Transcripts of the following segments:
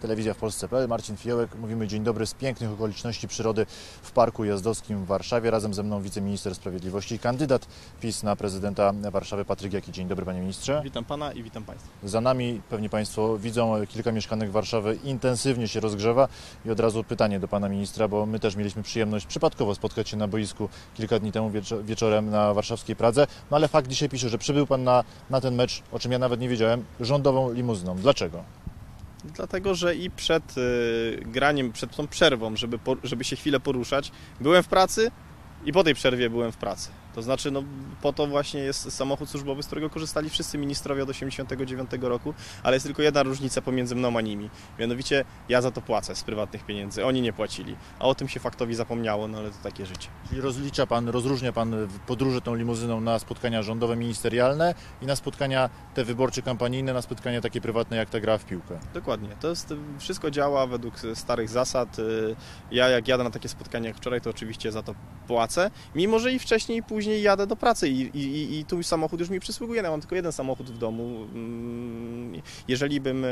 Telewizja w Polsce.pl, Marcin Fiołek. Mówimy dzień dobry z pięknych okoliczności przyrody w Parku Jazdowskim w Warszawie. Razem ze mną wiceminister sprawiedliwości i kandydat PiS na prezydenta Warszawy Patryk Jaki. Dzień dobry, panie ministrze. Witam pana i witam państwa. Za nami, pewnie państwo widzą, kilka mieszkanek Warszawy intensywnie się rozgrzewa. I od razu pytanie do pana ministra, bo my też mieliśmy przyjemność przypadkowo spotkać się na boisku kilka dni temu wieczorem na warszawskiej Pradze. No ale fakt dzisiaj pisze, że przybył pan na ten mecz, o czym ja nawet nie wiedziałem, rządową limuzyną. Dlaczego? Dlatego, że i przed graniem, przed tą przerwą, żeby się chwilę poruszać, byłem w pracy i po tej przerwie byłem w pracy. To znaczy, no, po to właśnie jest samochód służbowy, z którego korzystali wszyscy ministrowie od 1989 roku, ale jest tylko jedna różnica pomiędzy mną a nimi. Mianowicie ja za to płacę z prywatnych pieniędzy, oni nie płacili. A o tym się faktowi zapomniało, no ale to takie życie. Czyli rozróżnia pan podróże tą limuzyną na spotkania rządowe, ministerialne i na spotkania te wyborcze, kampanijne, na spotkania takie prywatne jak ta gra w piłkę. Dokładnie. Wszystko działa według starych zasad. Ja jak jadę na takie spotkania jak wczoraj, to oczywiście za to płacę, mimo że i wcześniej i później jadę do pracy i tu samochód już mi przysługuje. Ja mam tylko jeden samochód w domu. Jeżeli bym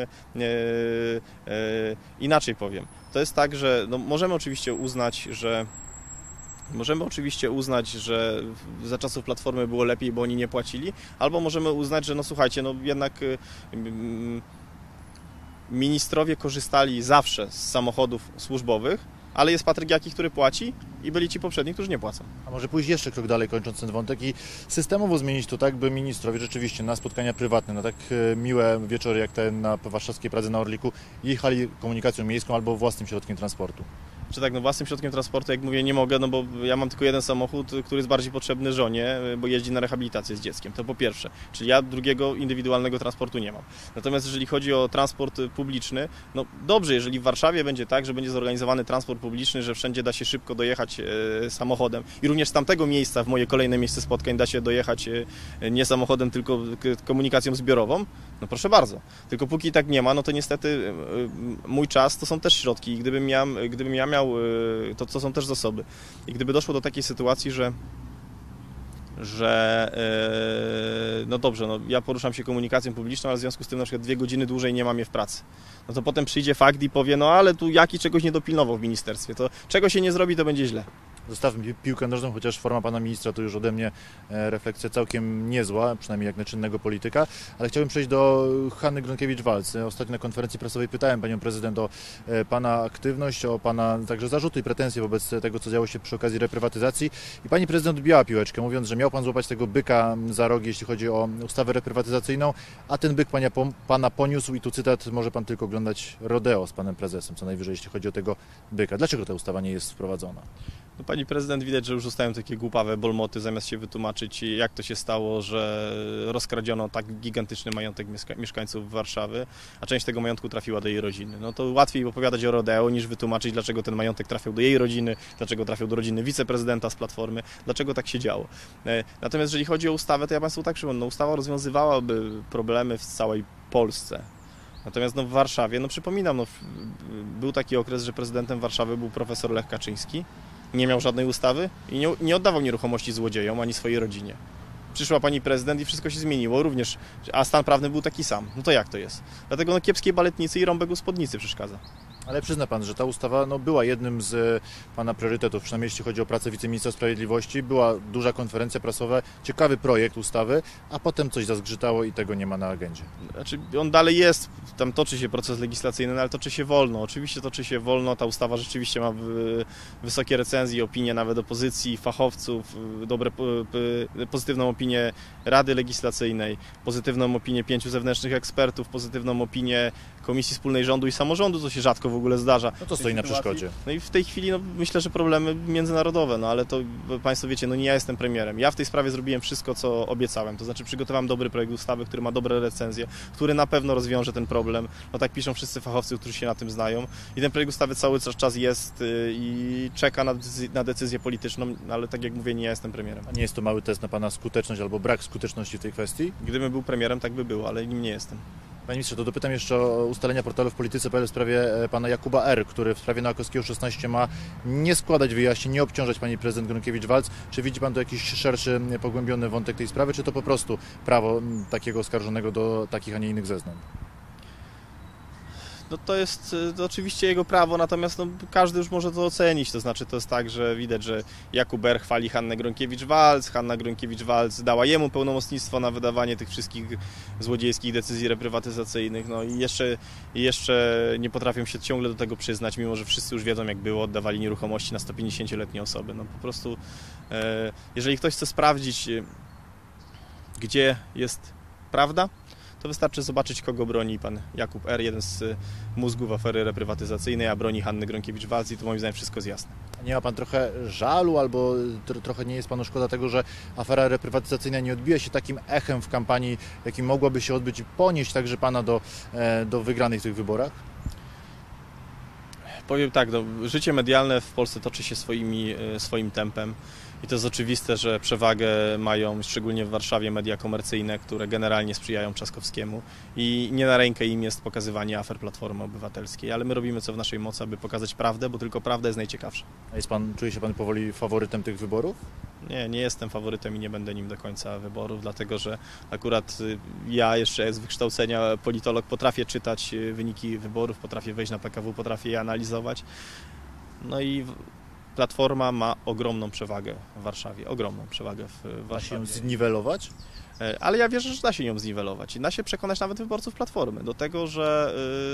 inaczej powiem, to jest tak, że no, możemy oczywiście uznać, że za czasów Platformy było lepiej, bo oni nie płacili, albo możemy uznać, że no słuchajcie, no jednak ministrowie korzystali zawsze z samochodów służbowych, ale jest Patryk Jaki, który płaci i byli ci poprzedni, którzy nie płacą. A może pójść jeszcze krok dalej, kończąc ten wątek i systemowo zmienić to tak, by ministrowie rzeczywiście na spotkania prywatne, na tak miłe wieczory jak ten na warszawskiej Pradze na Orliku jechali komunikacją miejską albo własnym środkiem transportu? Czy tak, no własnym środkiem transportu, jak mówię, nie mogę, no bo ja mam tylko jeden samochód, który jest bardziej potrzebny żonie, bo jeździ na rehabilitację z dzieckiem, to po pierwsze. Czyli ja drugiego indywidualnego transportu nie mam. Natomiast jeżeli chodzi o transport publiczny, no dobrze, jeżeli w Warszawie będzie tak, że będzie zorganizowany transport publiczny, że wszędzie da się szybko dojechać samochodem i również z tamtego miejsca w moje kolejne miejsce spotkań da się dojechać nie samochodem, tylko komunikacją zbiorową, no proszę bardzo. Tylko póki tak nie ma, no to niestety mój czas to są też środki i gdybym ja miał to są też zasoby. I gdyby doszło do takiej sytuacji, że no dobrze, no ja poruszam się komunikacją publiczną, ale w związku z tym na przykład 2 godziny dłużej nie mam je w pracy. No to potem przyjdzie fakt i powie, no ale tu Jaki czegoś nie dopilnował w ministerstwie, to czego się nie zrobi, to będzie źle. Zostawmy piłkę nożną, chociaż forma pana ministra to już ode mnie refleksja całkiem niezła, przynajmniej jak na czynnego polityka, ale chciałbym przejść do Hanny Gronkiewicz-Waltz. Ostatnio na konferencji prasowej pytałem panią prezydent o pana aktywność, o pana także zarzuty i pretensje wobec tego, co działo się przy okazji reprywatyzacji i pani prezydent odbijała piłeczkę, mówiąc, że miał pan złapać tego byka za rogi, jeśli chodzi o ustawę reprywatyzacyjną, a ten byk pana poniósł i tu cytat, może pan tylko oglądać rodeo z panem prezesem, co najwyżej, jeśli chodzi o tego byka. Dlaczego ta ustawa nie jest wprowadzona? No, pani prezydent widać, że już zostają takie głupawe bolmoty, zamiast się wytłumaczyć, jak to się stało, że rozkradziono tak gigantyczny majątek mieszkańców Warszawy, a część tego majątku trafiła do jej rodziny. No to łatwiej opowiadać o rodeo, niż wytłumaczyć, dlaczego ten majątek trafił do jej rodziny, dlaczego trafił do rodziny wiceprezydenta z Platformy, dlaczego tak się działo. Natomiast jeżeli chodzi o ustawę, to ja państwu tak przypomnę, no, ustawa rozwiązywałaby problemy w całej Polsce. Natomiast no, w Warszawie, no przypominam, no, był taki okres, że prezydentem Warszawy był profesor Lech Kaczyński, nie miał żadnej ustawy i nie oddawał nieruchomości złodziejom ani swojej rodzinie. Przyszła pani prezydent i wszystko się zmieniło również, a stan prawny był taki sam. No to jak to jest? Dlatego no, kiepskiej baletnicy i rąbek u spódnicy przeszkadza. Ale przyzna pan, że ta ustawa była jednym z pana priorytetów, przynajmniej jeśli chodzi o pracę wiceministra sprawiedliwości. Była duża konferencja prasowa, ciekawy projekt ustawy, a potem coś zazgrzytało i tego nie ma na agendzie. Znaczy, on dalej jest, tam toczy się proces legislacyjny, ale toczy się wolno. Oczywiście toczy się wolno, ta ustawa rzeczywiście ma wysokie recenzje, opinie nawet opozycji, fachowców, pozytywną opinię Rady Legislacyjnej, pozytywną opinię 5 zewnętrznych ekspertów, pozytywną opinię Komisji Wspólnej Rządu i Samorządu, co się rzadko w ogóle zdarza. No to stoi na przeszkodzie. No i w tej chwili myślę, że problemy międzynarodowe, no ale to państwo wiecie, no nie ja jestem premierem. Ja w tej sprawie zrobiłem wszystko, co obiecałem, to znaczy przygotowałem dobry projekt ustawy, który ma dobre recenzje, który na pewno rozwiąże ten problem. No tak piszą wszyscy fachowcy, którzy się na tym znają i ten projekt ustawy cały czas jest i czeka na decyzję polityczną, ale tak jak mówię, nie ja jestem premierem. A nie jest to mały test na pana skuteczność albo brak skuteczności w tej kwestii? Gdybym był premierem, tak by było, ale nim nie jestem. Panie ministrze, to dopytam jeszcze o ustalenia portalu w Polityce.pl w sprawie pana Jakuba R., który w sprawie Nowakowskiego 16 ma nie składać wyjaśnień, nie obciążać pani prezydent Gronkiewicz-Waltz. Czy widzi pan tu jakiś szerszy, pogłębiony wątek tej sprawy, czy to po prostu prawo takiego oskarżonego do takich, a nie innych zeznań? No to jest oczywiście jego prawo, natomiast no, każdy już może to ocenić, to znaczy to jest tak, że widać, że Jakub R. chwali Hannę Gronkiewicz-Waltz, Hanna Gronkiewicz-Waltz dała jemu pełnomocnictwo na wydawanie tych wszystkich złodziejskich decyzji reprywatyzacyjnych, no i jeszcze nie potrafią się ciągle do tego przyznać, mimo że wszyscy już wiedzą jak było, oddawali nieruchomości na 150-letnie osoby. No po prostu, jeżeli ktoś chce sprawdzić, gdzie jest prawda, to wystarczy zobaczyć, kogo broni pan Jakub R., jeden z mózgów afery reprywatyzacyjnej, a broni Hanny Gronkiewicz-Waltz i to moim zdaniem wszystko jest jasne. Nie ma pan trochę żalu albo trochę nie jest panu szkoda tego, że afera reprywatyzacyjna nie odbija się takim echem w kampanii, jakim mogłaby się odbyć i ponieść także pana do wygranej w tych wyborach? Powiem tak, no, życie medialne w Polsce toczy się swoim tempem i to jest oczywiste, że przewagę mają szczególnie w Warszawie media komercyjne, które generalnie sprzyjają Trzaskowskiemu i nie na rękę im jest pokazywanie afer Platformy Obywatelskiej, ale my robimy co w naszej mocy, aby pokazać prawdę, bo tylko prawda jest najciekawsza. A czuje się pan powoli faworytem tych wyborów? Nie jestem faworytem i nie będę nim do końca wyborów, dlatego że akurat ja jeszcze z wykształcenia politolog potrafię czytać wyniki wyborów, potrafię wejść na PKW, potrafię je analizować. No i Platforma ma ogromną przewagę w Warszawie, ogromną przewagę w Da się ją Warszawie. zniwelować? Ale ja wierzę, że da się ją zniwelować i da się przekonać nawet wyborców Platformy do tego, że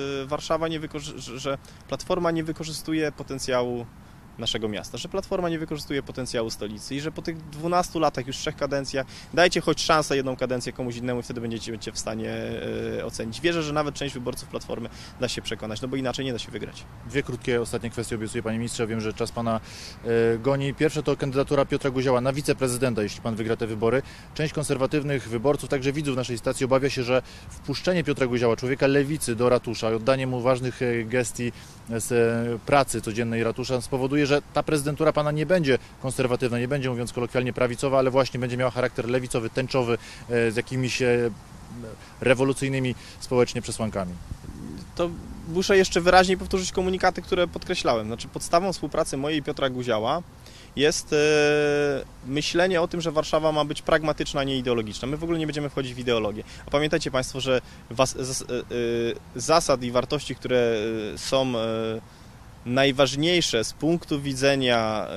że Platforma nie wykorzystuje potencjału naszego miasta, że Platforma nie wykorzystuje potencjału stolicy i że po tych 12 latach, już 3 kadencjach, dajcie choć szansę jedną kadencję komuś innemu i wtedy będziecie w stanie ocenić. Wierzę, że nawet część wyborców Platformy da się przekonać, no bo inaczej nie da się wygrać. Dwie krótkie, ostatnie kwestie obiecuję, panie ministrze. Wiem, że czas pana goni. Pierwsze to kandydatura Piotra Guziała na wiceprezydenta, jeśli pan wygra te wybory. Część konserwatywnych wyborców, także widzów naszej stacji, obawia się, że wpuszczenie Piotra Guziała, człowieka lewicy, do ratusza i oddanie mu ważnych gestii z pracy codziennej ratusza spowoduje, że ta prezydentura pana nie będzie konserwatywna, nie będzie, mówiąc kolokwialnie, prawicowa, ale właśnie będzie miała charakter lewicowy, tęczowy, z jakimiś rewolucyjnymi społecznie przesłankami. To muszę jeszcze wyraźniej powtórzyć komunikaty, które podkreślałem. Znaczy podstawą współpracy mojej i Piotra Guziała jest myślenie o tym, że Warszawa ma być pragmatyczna, a nie ideologiczna. My w ogóle nie będziemy wchodzić w ideologię. A pamiętajcie Państwo, że zasad i wartości, które są najważniejsze z punktu widzenia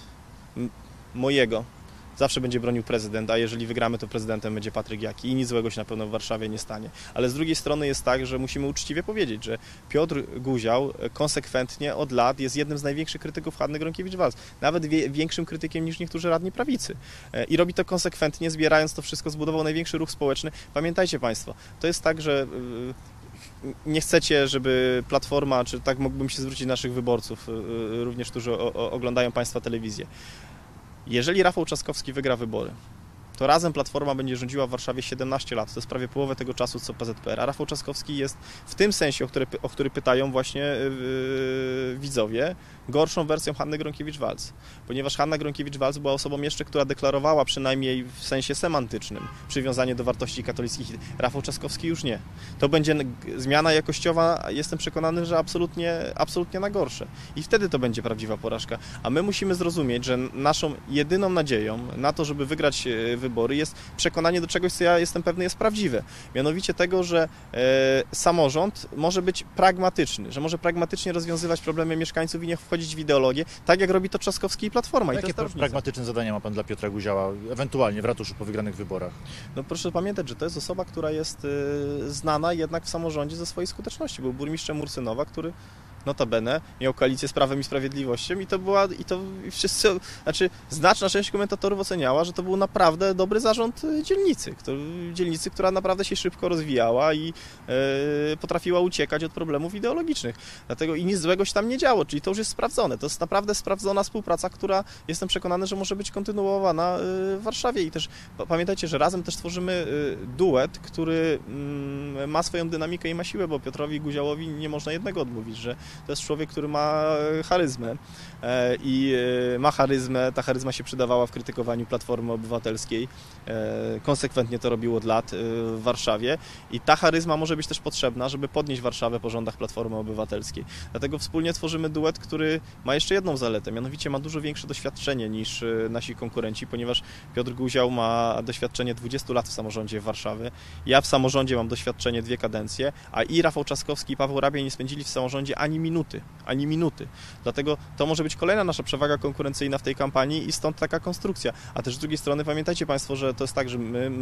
mojego, zawsze będzie bronił prezydent, a jeżeli wygramy, to prezydentem będzie Patryk Jaki i nic złego się na pewno w Warszawie nie stanie. Ale z drugiej strony jest tak, że musimy uczciwie powiedzieć, że Piotr Guział konsekwentnie od lat jest jednym z największych krytyków Hanny Gronkiewicz-Waltz, nawet większym krytykiem niż niektórzy radni prawicy. I robi to konsekwentnie, zbierając to wszystko, zbudował największy ruch społeczny. Pamiętajcie Państwo, to jest tak, że nie chcecie, żeby Platforma, czy tak mógłbym się zwrócić naszych wyborców, również którzy oglądają Państwa telewizję. Jeżeli Rafał Trzaskowski wygra wybory, to razem Platforma będzie rządziła w Warszawie 17 lat. To jest prawie połowę tego czasu, co PZPR. A Rafał Trzaskowski jest w tym sensie, o który pytają właśnie widzowie, gorszą wersją Hanny Gronkiewicz-Waltz. Ponieważ Hanna Gronkiewicz-Waltz była osobą jeszcze, która deklarowała przynajmniej w sensie semantycznym przywiązanie do wartości katolickich. Rafał Trzaskowski już nie. To będzie zmiana jakościowa, jestem przekonany, że absolutnie na gorsze. I wtedy to będzie prawdziwa porażka. A my musimy zrozumieć, że naszą jedyną nadzieją na to, żeby wygrać wybory, jest przekonanie do czegoś, co ja jestem pewny jest prawdziwe. Mianowicie tego, że samorząd może być pragmatyczny, że może pragmatycznie rozwiązywać problemy mieszkańców i nie wchodzić w ideologię, tak jak robi to Trzaskowski i Platforma. Jakie pragmatyczne zadania ma pan dla Piotra Guziała, ewentualnie w ratuszu po wygranych wyborach? No proszę pamiętać, że to jest osoba, która jest znana jednak w samorządzie ze swojej skuteczności. Był burmistrzem Ursynowa, który notabene miał koalicję z Prawem i Sprawiedliwością znaczna część komentatorów oceniała, że to był naprawdę dobry zarząd dzielnicy, która naprawdę się szybko rozwijała i potrafiła uciekać od problemów ideologicznych. Dlatego i nic złego się tam nie działo, czyli to już jest sprawdzone. To jest naprawdę sprawdzona współpraca, która jestem przekonany, że może być kontynuowana w Warszawie i też pamiętajcie, że razem też tworzymy duet, który ma swoją dynamikę i ma siłę, bo Piotrowi Guziałowi nie można jednego odmówić, że to jest człowiek, który ma charyzmę i ma charyzmę, ta charyzma się przydawała w krytykowaniu Platformy Obywatelskiej, konsekwentnie to robił od lat w Warszawie i ta charyzma może być też potrzebna, żeby podnieść Warszawę po rządach Platformy Obywatelskiej. Dlatego wspólnie tworzymy duet, który ma jeszcze jedną zaletę, mianowicie ma dużo większe doświadczenie niż nasi konkurenci, ponieważ Piotr Guział ma doświadczenie 20 lat w samorządzie Warszawy, ja w samorządzie mam doświadczenie 2 kadencje, a i Rafał Trzaskowski i Paweł Rabie nie spędzili w samorządzie ani minuty. Dlatego to może być kolejna nasza przewaga konkurencyjna w tej kampanii i stąd taka konstrukcja. A też z drugiej strony pamiętajcie Państwo, że to jest tak, że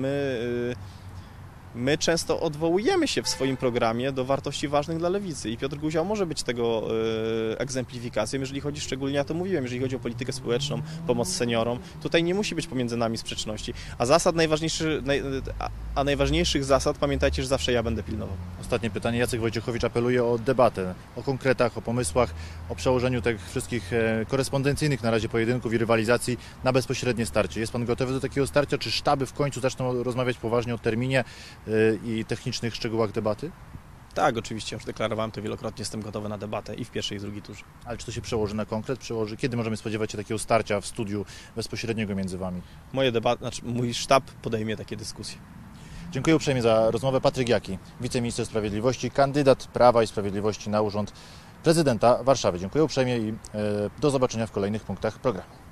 my często odwołujemy się w swoim programie do wartości ważnych dla Lewicy i Piotr Guział może być tego egzemplifikacją, jeżeli chodzi szczególnie, ja to mówiłem, jeżeli chodzi o politykę społeczną, pomoc seniorom. Tutaj nie musi być pomiędzy nami sprzeczności. A najważniejszych zasad pamiętajcie, że zawsze ja będę pilnował. Ostatnie pytanie. Jacek Wojciechowicz apeluje o debatę, o konkretach, o pomysłach, o przełożeniu tych wszystkich korespondencyjnych na razie pojedynków i rywalizacji na bezpośrednie starcie. Jest Pan gotowy do takiego starcia? Czy sztaby w końcu zaczną rozmawiać poważnie o terminie i technicznych szczegółach debaty? Tak, oczywiście, już deklarowałem to wielokrotnie, jestem gotowy na debatę i w pierwszej, i w drugiej turze. Ale czy to się przełoży na konkret? Kiedy możemy spodziewać się takiego starcia w studiu bezpośredniego między Wami? Mój sztab podejmie takie dyskusje. Dziękuję uprzejmie za rozmowę. Patryk Jaki, wiceminister sprawiedliwości, kandydat Prawa i Sprawiedliwości na urząd prezydenta Warszawy. Dziękuję uprzejmie i do zobaczenia w kolejnych punktach programu.